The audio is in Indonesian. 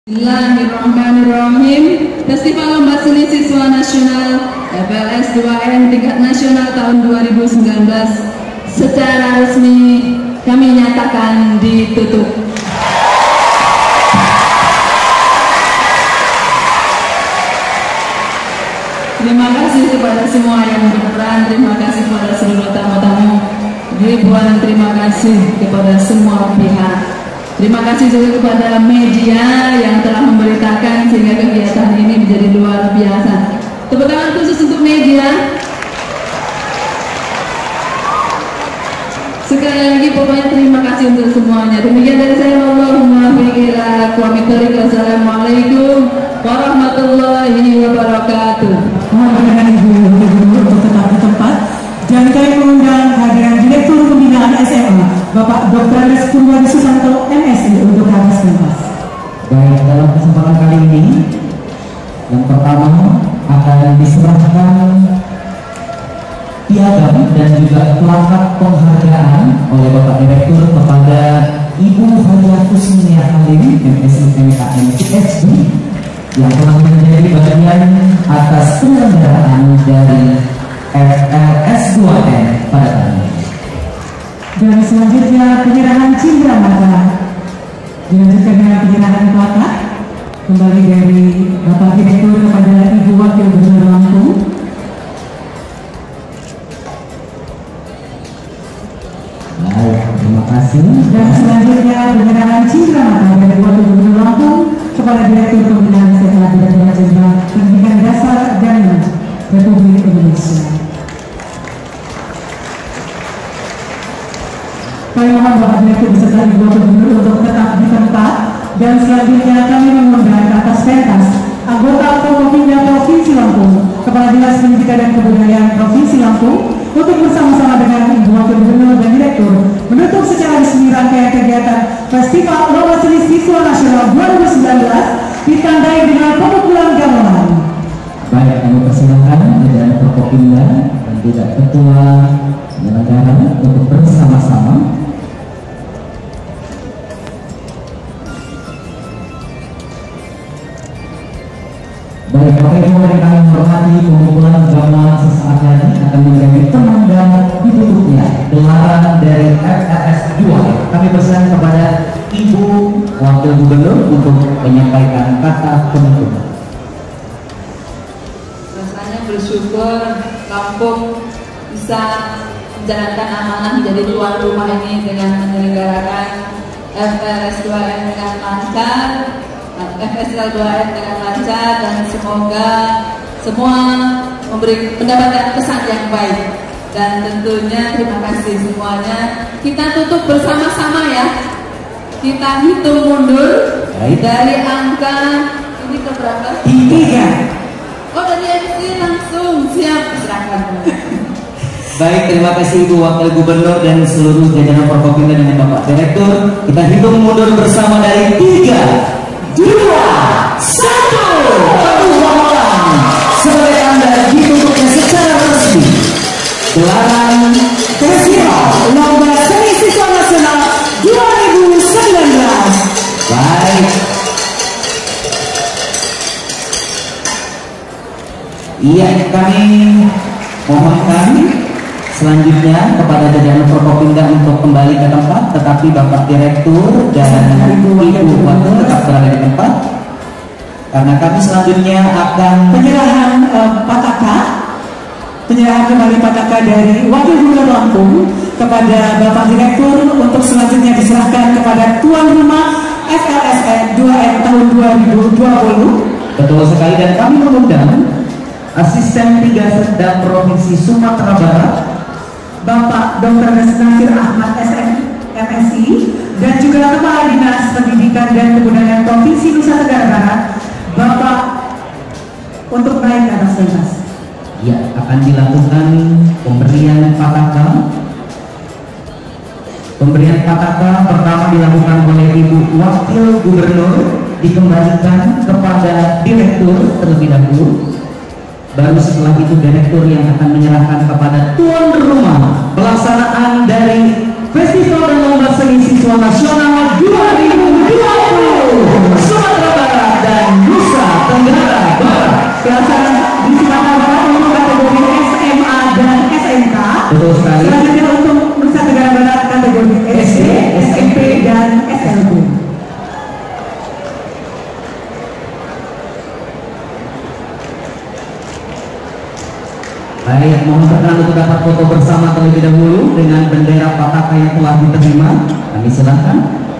Bismillahirrahmanirrahim. Festival Lomba Seni Siswa Nasional FLS 2N tingkat nasional tahun 2019 secara resmi kami nyatakan ditutup. Terima kasih kepada semua yang berperan, terima kasih kepada seluruh tamu-tamu, ribuan terima kasih kepada semua pihak. Terima kasih juga kepada media yang telah memberitakan sehingga kegiatan ini menjadi luar biasa. Tepuk tangan khusus untuk media. Sekali lagi pokoknya terima kasih untuk semuanya. Demikian dari saya, Allahumma fiqila kuamitorik. Wassalamualaikum warahmatullahi wabarakatuh. Mohon dengan Ibu untuk tetap di tempat. Dan kami mengundang hadiran Direktur Pembinaan SMA Bapak Dr. Purwadi Susanto MSI untuk habis pentas. Baik, dalam kesempatan kali ini yang pertama akan diserahkan piagam dan juga pelakat penghargaan oleh Bapak Direktur kepada Ibu Hajah Kusnia Halim MSI MKM PhD yang telah menjadi bagian atas penyelenggaraan dari FLS 2N pada tahun ini. Dan selanjutnya penyerahan cindera mata dilanjutkan dengan penyerahan plakat kembali dari Bapak Direktur kepada Ibu Wakil Gubernur Lampung. Baik, terima kasih. Dan selanjutnya penyerahan cindera mata dari Wakil Gubernur Lampung kepada Direktur Pembinaan SMA Direktur Jenderal Pendidikan Dasar dan Republik Indonesia. Kami mohon Bapak Direktur beserta Ibu Wakil Gubernur untuk tetap di tempat. Dan selanjutnya kami mengundang ke atas pentas anggota Forkopimda Provinsi Lampung, Kepala Dinas Pendidikan dan Kebudayaan Provinsi Lampung untuk bersama-sama dengan Ibu Wakil Gubernur dan Direktur menutup secara resmi rangkaian kegiatan Festival Lomba Seni Siswa Nasional 2019 ditandai dengan pemukulan gamelan. Baik, kami persilakan jajaran Forkopimda dan juga Ketua penyelenggara untuk bersama-sama baik, Bapak Ibu yang kami hormati, pemukulan gamelan sesaat lagi akan menjadi penanda ditutupnya gelaran dari FLS 2. Kami pesan kepada Ibu Wakil Gubernur untuk menyampaikan kata penutup. Rasanya bersyukur Lampung bisa menjalankan amanah menjadi tuan rumah ini dengan menyelenggarakan FLS 2N dengan lancar, FLS 2N dengan lancar, dan semoga semua mendapatkan kesan yang baik. Dan tentunya terima kasih semuanya. Kita tutup bersama-sama ya. Kita hitung mundur dari angka ini ke berapa? 3. Oh, dari MC langsung siap serahkan. Baik, terima kasih Ibu Wakil Gubernur dan seluruh jajaran Forkopimda dengan Bapak Direktur. Kita hitung mundur bersama dari 3, 2, 1. Sebagai tanda ditutupnya secara resmi gelaran Festival Lomba Seni Siswa Nasional 2019. Baik. Iya, kami mohonkan selanjutnya kepada jajaran Forkopimda untuk kembali ke tempat, tetapi Bapak Direktur dan Ibu Wakil tetap berada di tempat karena kami selanjutnya akan Penyerahan penyerahan kembali pataka dari Wakil Gubernur Lampung kepada Bapak Direktur untuk selanjutnya diserahkan kepada tuan rumah FLS 2N tahun 2020. betul sekali, dan kami mengundang Asisten 3 Setda Provinsi Sumatera Barat Bapak Dr. Nasir Ahmad SM MSI dan juga Kepala Dinas Pendidikan dan Kebudayaan Provinsi Nusa Tenggara Barat Bapak untuk naik ke atas pentas. Ya, akan dilakukan pemberian pataka. Pemberian pataka pertama dilakukan oleh Ibu Wakil Gubernur, dikembalikan kepada Direktur terlebih dahulu. Baru setelah itu Direktur yang akan menyerahkan kepada tuan rumah pelaksanaan dari Festival dan Lomba Seni Siswa Nasional 2020 Sumatera Barat. betul sekali. Selanjutnya untuk Nusa Tenggara Barat kategori SD, SMP, dan SLB. Baik, mohon berkenan untuk dapat foto bersama terlebih dahulu dengan bendera Pataka yang telah diterima. Kami silakan.